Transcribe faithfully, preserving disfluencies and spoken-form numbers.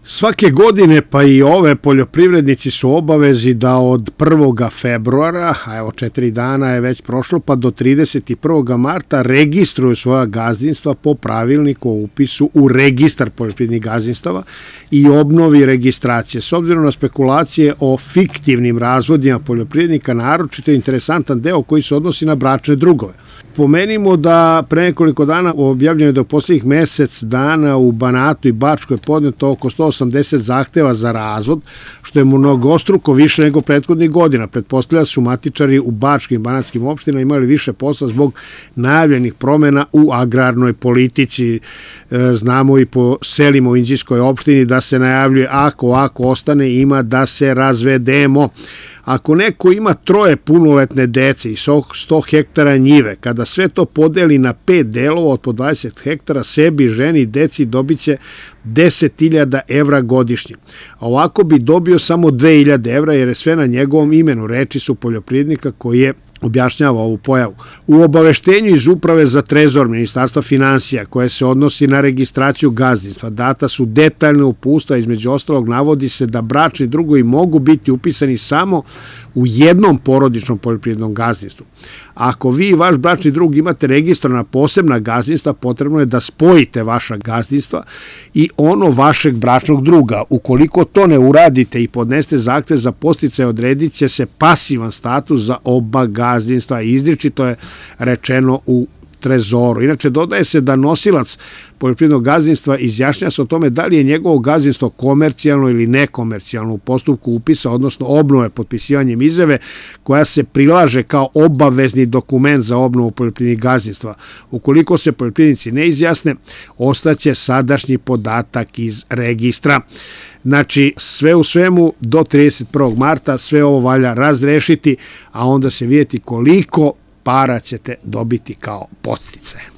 Svake godine, pa i ove, poljoprivrednici su obavezi da od prvog februara, a evo četiri dana je već prošlo, pa do trideset prvog marta registruju svoja gazdinstva po pravilniku o upisu u registar poljoprivrednih gazdinstava i obnovi registracije. S obzirom na spekulacije o fiktivnim razvodima poljoprivrednika, naročito je interesantan deo koji se odnosi na bračne drugove. Pomenimo da pre nekoliko dana objavljeno je da u poslednjih mesec dana u Banatu i Bačkoj je podneto oko sto osamdeset zahteva za razvod, što je mnogostruko više nego prethodnih godina. Pretpostavlja su matičari u bačkim i banatskim opštinama imali više posla zbog najavljenih promena u agrarnoj politici. Znamo i po selima u Inđijskoj opštini da se najavljuje ako ako ostane ima da se razvedemo. Ako neko ima troje punoletne dece i sto hektara njive, kada sve to podeli na pet delova od po dvadeset hektara, sebi, ženi i deci dobit će deset hiljada evra godišnje. A ovako bi dobio samo dve hiljade evra jer je sve na njegovom imenu. Reči su poljoprivrednika koji je objašnjava ovu pojavu. U obaveštenju iz Uprave za trezor Ministarstva finansija koje se odnosi na registraciju gazdinstva data su detaljne uputstva, između ostalog navodi se da bračni drugovi mogu biti upisani samo u jednom porodičnom poljoprivrednom gazdinstvu. Ako vi i vaš bračni drug imate registrovana posebna gazdinstva, potrebno je da spojite vaša gazdinstva i ono vašeg bračnog druga. Ukoliko to ne uradite i podneste zahtev za podsticaj, odredit će se pasivan status za oba gazdinstva. Izričito je rečeno u trezoru. Inače, dodaje se da nosilac poljoprivrednog gazdinstva izjašnjava se o tome da li je njegovo gazdinstvo komercijalno ili nekomercijalno u postupku upisa, odnosno obnove potpisivanjem izjave koja se prilaže kao obavezni dokument za obnovu poljoprivrednih gazdinstva. Ukoliko se poljoprivrednici ne izjasne, ostaće sadašnji podatak iz registra. Znači, sve u svemu, do trideset prvog marta sve ovo valja razrešiti, a onda se vidjeti koliko para ćete dobiti kao podsticaje.